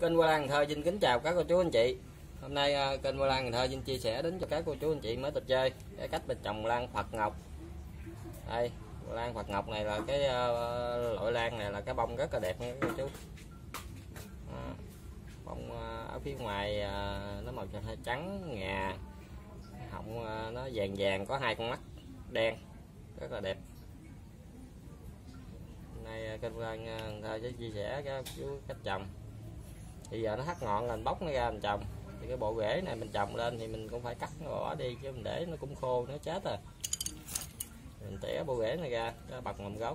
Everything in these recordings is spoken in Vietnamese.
Kênh Hoa Lan Cần Thơ xin kính chào các cô chú anh chị. Hôm nay kênh Hoa Lan Cần Thơ xin chia sẻ đến cho các cô chú anh chị mới tập chơi cái cách mình trồng lan Phật Ngọc. Đây, lan Phật Ngọc này là cái loại lan này là cái bông rất là đẹp nha các cô chú. Bông ở phía ngoài nó màu trắng ngà, họng nó vàng vàng, có hai con mắt đen, rất là đẹp. Hôm nay kênh Hoa Lan Cần Thơ sẽ chia sẻ các chú cách trồng. Bây giờ nó hắt ngọn là mình bóc nó ra mình trồng, thì cái bộ rễ này mình trồng lên thì mình cũng phải cắt nó bỏ đi, chứ mình để nó cũng khô nó chết rồi. Mình tỉa bộ rễ này ra cho bật mầm gốc.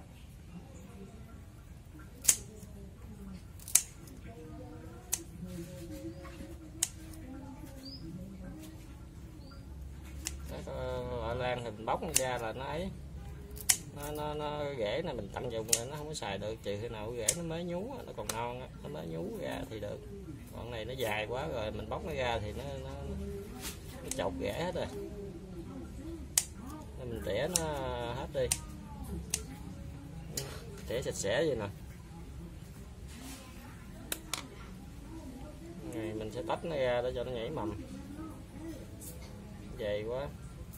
Loại lan thì mình bóc nó ra là nó ấy, nó rễ này mình tận dụng rồi nó không có xài được, trừ khi nào rễ nó mới nhú, nó còn non á, nó mới nhú ra thì được. Còn này nó dài quá rồi mình bóc nó ra thì nó chọc rễ hết rồi, nên mình tỉa nó hết đi, tỉa sạch sẽ vậy nè. Này mình sẽ tách nó ra để cho nó nhảy mầm, dày quá.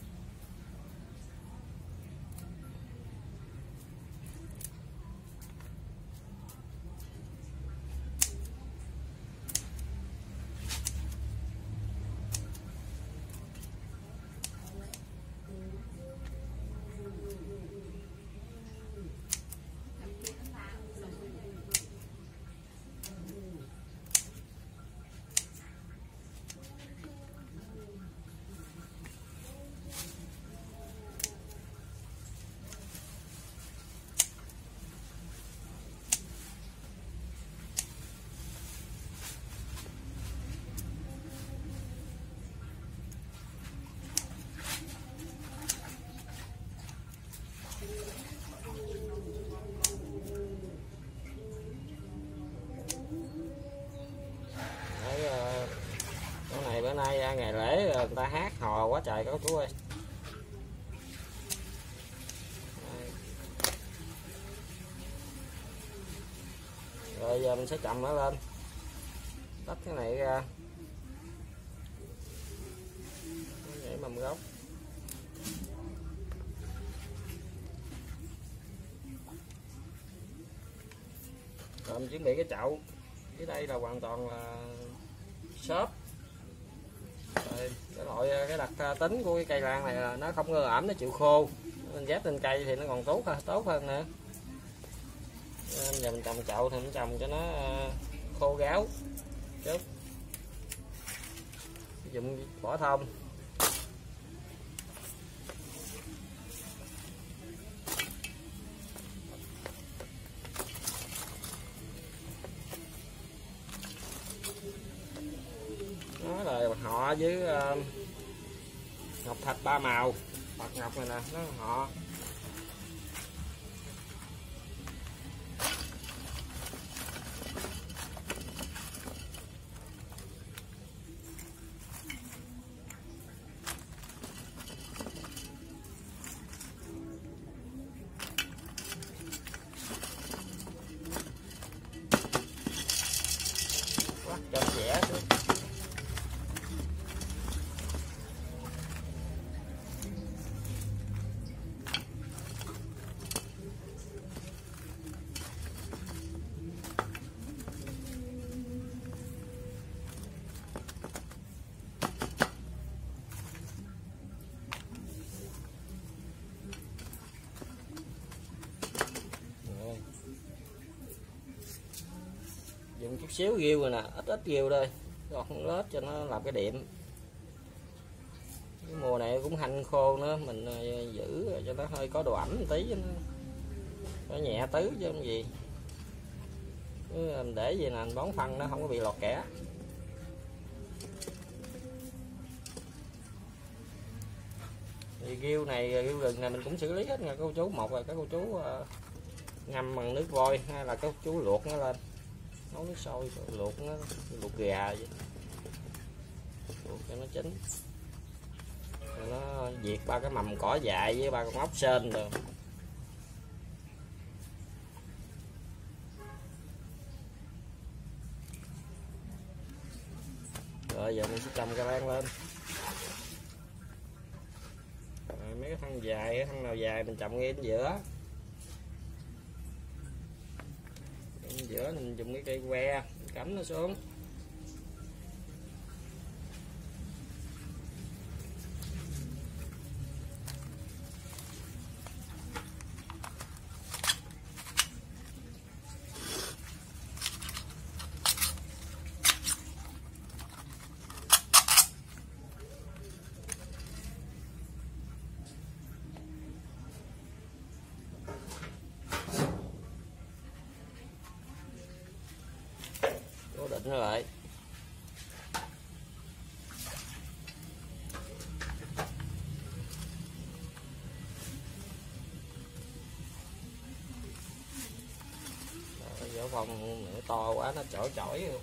Bữa nay ngày lễ người ta hát hò quá trời các chú ơi. Rồi giờ mình sẽ chậm nó lên, tách cái này ra, nhảy mầm gốc. Rồi mình chuẩn bị cái chậu, dưới đây là hoàn toàn là xốp. Cái đặc tính của cái cây lan này là nó không ưa ẩm, nó chịu khô, mình ghép lên cây thì nó còn tốt hơn nữa. Nên giờ mình trồng chậu thì mình trồng cho nó khô ráo chút, dùng vỏ thông. Nó là họ với ngọc thạch ba màu, Phật Ngọc này nè, nó họ. Quắt cho dẻ xuống. Dùng chút xíu rêu rồi nè, ít rêu thôi, gọt lết cho nó làm cái đệm. Cái mùa này cũng hanh khô nữa, mình giữ cho nó hơi có độ ẩm một tí cho nó nhẹ tứ chứ không gì. Cứ mình để gì nè, mình bón phân nó không có bị lọt kẽ. Thì rêu rừng này mình cũng xử lý hết nha cô chú. Một là các cô chú ngâm bằng nước vôi, hay là các cô chú luộc nó lên, nấu nước sôi luộc nó, luộc gà vậy, luộc cho nó chín, rồi nó diệt ba cái mầm cỏ dại với ba con ốc sên rồi. Rồi giờ mình sẽ chồng ca ban lên. Rồi, mấy cái thân dài, thân nào dài mình chồng ngay đến giữa. Đến giữa mình dùng cái cây que mình cắm nó xuống. Cố định nó lại. Dỗ phòng nữa to quá nó chổi chổi luôn.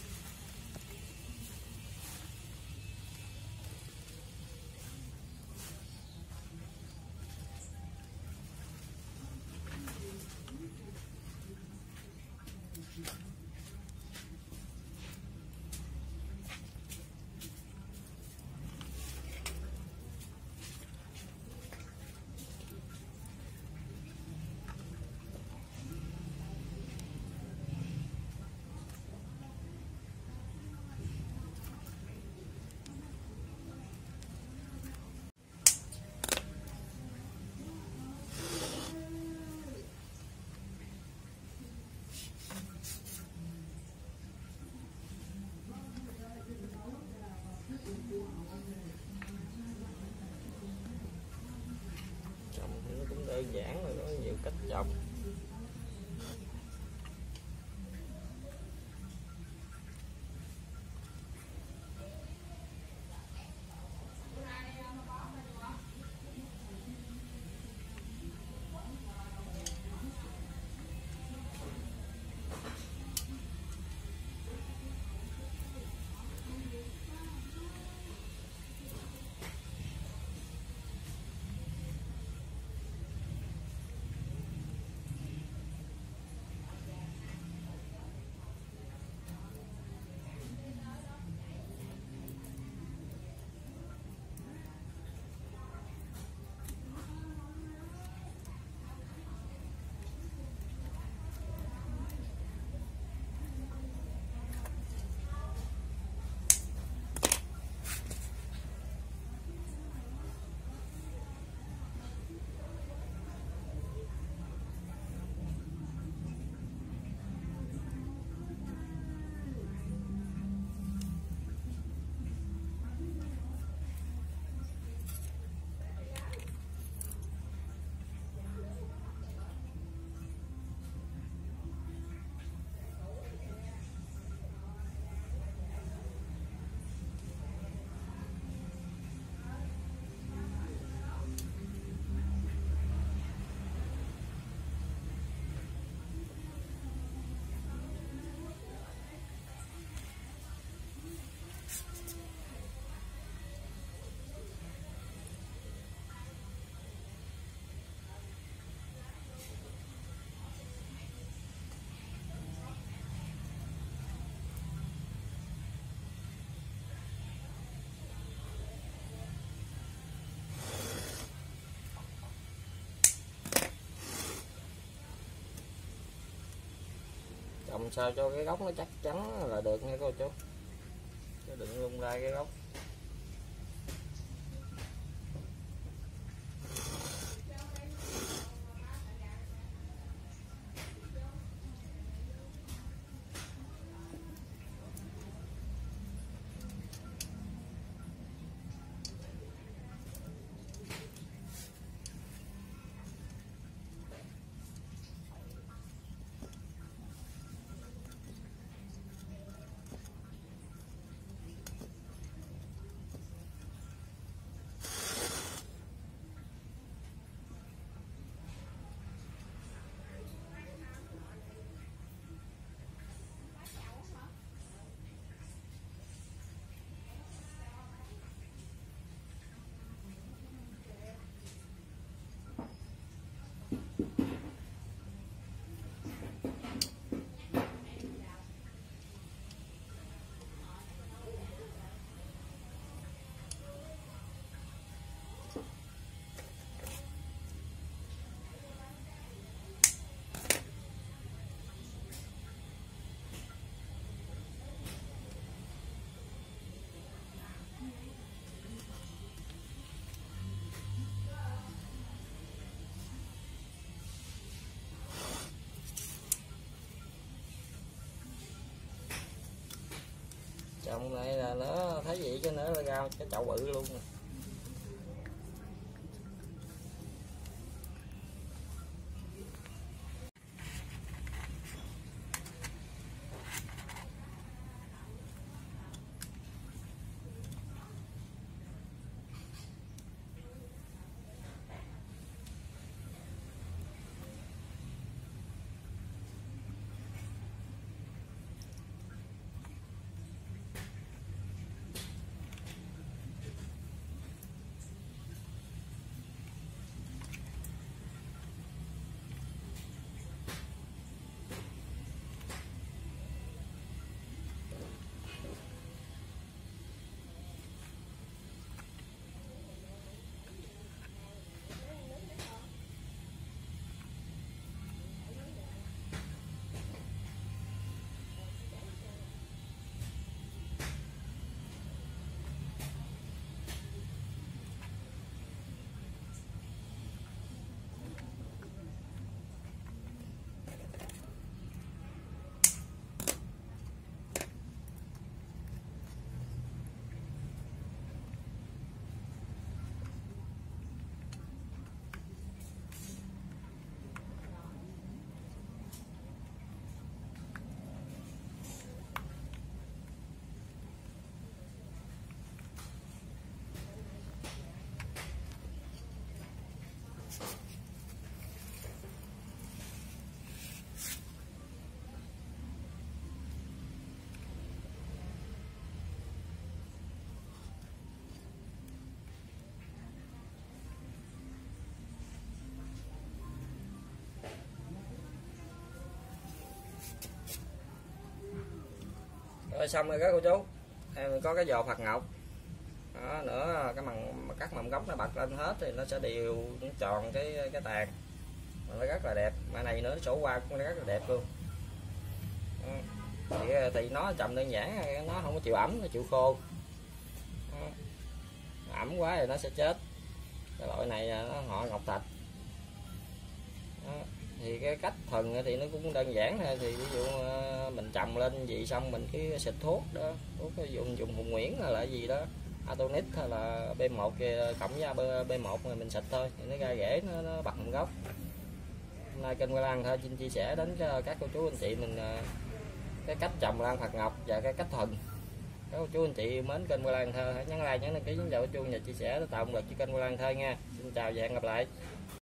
Trồng thì nó cũng đơn giản rồi, có nhiều cách trồng. Trồng sao cho cái gốc nó chắc chắn là được nha cô chú, chứ đừng lung ra cái gốc. trồng này là nó thấy vậy chứ nữa là ra cái chậu bự luôn. Rồi xong rồi các cô chú, em có cái giò Phật Ngọc đó, nữa cái các mầm gốc nó bật lên hết thì nó sẽ đều nó tròn cái tàn, nó rất là đẹp. Mà này nữa sổ qua cũng rất là đẹp luôn. Thì nó trồng đơn giản, nó không có chịu ẩm, nó chịu khô. Ẩm quá thì nó sẽ chết. Cái loại này nó họ ngọc thạch. Thì cái cách thuần thì nó cũng đơn giản thôi. Thì ví dụ mình trồng lên gì xong mình cứ xịt thuốc đó, thuốc dùng Hùng Nguyễn hay là gì đó, Atonix hay là B1 cộng với B1 rồi mình xịt thôi thì nó ra rễ, nó bật mầm gốc. Hôm nay kênh Khoai Lang thôi xin chia sẻ đến cho các cô chú anh chị mình cái cách trồng lan Phật Ngọc và cái cách thuần. Các cô chú anh chị mến kênh Khoai Lang Thơ hãy nhấn like, nhấn đăng ký, nhấn vào chuông và chia sẻ để tạo động lực cho kênh Khoai Lang Thơ nha. Xin chào và hẹn gặp lại.